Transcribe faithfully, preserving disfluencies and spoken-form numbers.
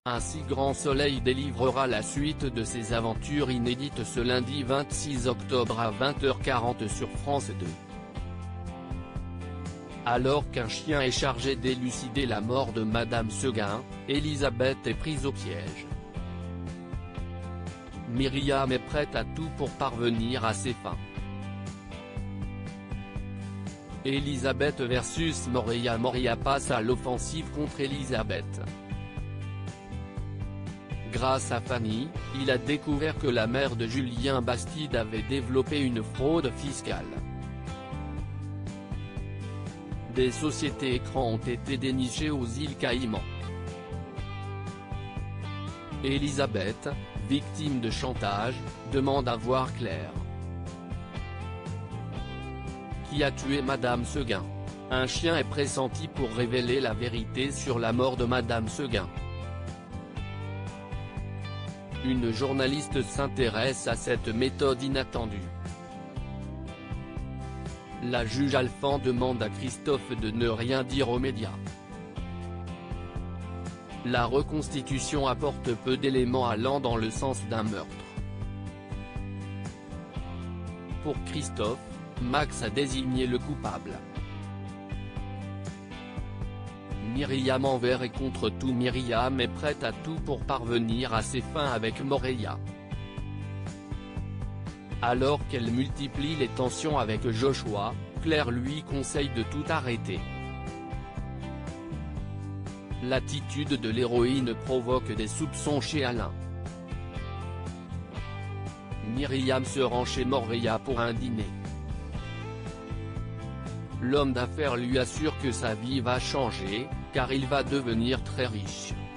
Ainsi Grand Soleil délivrera la suite de ses aventures inédites ce lundi vingt-six octobre à vingt heures quarante sur France deux. Alors qu'un chien est chargé d'élucider la mort de Madame Seguin, Elisabeth est prise au piège. Myriam est prête à tout pour parvenir à ses fins. Elisabeth versus Moreya. Moreya passe à l'offensive contre Elisabeth. Grâce à Fanny, il a découvert que la mère de Julien Bastide avait développé une fraude fiscale. Des sociétés écrans ont été dénichées aux îles Caïmans. Elisabeth, victime de chantage, demande à voir clair. Qui a tué Madame Seguin? Un chien est pressenti pour révéler la vérité sur la mort de Madame Seguin. Une journaliste s'intéresse à cette méthode inattendue. La juge Alphand demande à Christophe de ne rien dire aux médias. La reconstitution apporte peu d'éléments allant dans le sens d'un meurtre. Pour Christophe, Max a désigné le coupable. Myriam envers et contre tout. Myriam est prête à tout pour parvenir à ses fins avec Moreya. Alors qu'elle multiplie les tensions avec Joshua, Claire lui conseille de tout arrêter. L'attitude de l'héroïne provoque des soupçons chez Alain. Myriam se rend chez Moreya pour un dîner. L'homme d'affaires lui assure que sa vie va changer, car il va devenir très riche.